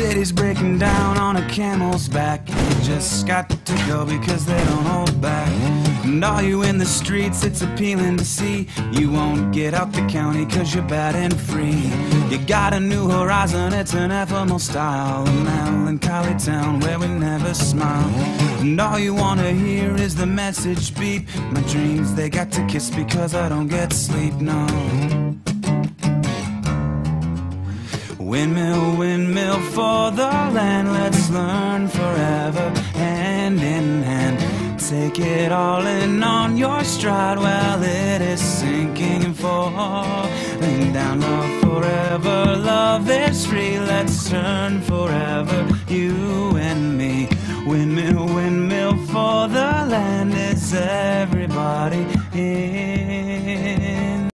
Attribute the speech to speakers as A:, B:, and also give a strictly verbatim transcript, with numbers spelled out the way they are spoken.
A: city's breaking down on a camel's back. You just got to go because they don't hold back. And all you in the streets, it's appealing to see. You won't get out the county cause you're bad and free. You got a new horizon, it's an ephemeral style, a melancholy town where we never smile. And all you wanna hear is the message beep. My dreams, they got to kiss because I don't get sleep, no. Windmill, windmill for the land, let's learn forever, hand in hand. Take it all in on your stride. Well, it is sinking and falling down. Love forever, love is free. Let's turn forever, you and me. Windmill, windmill for the land. Is everybody here?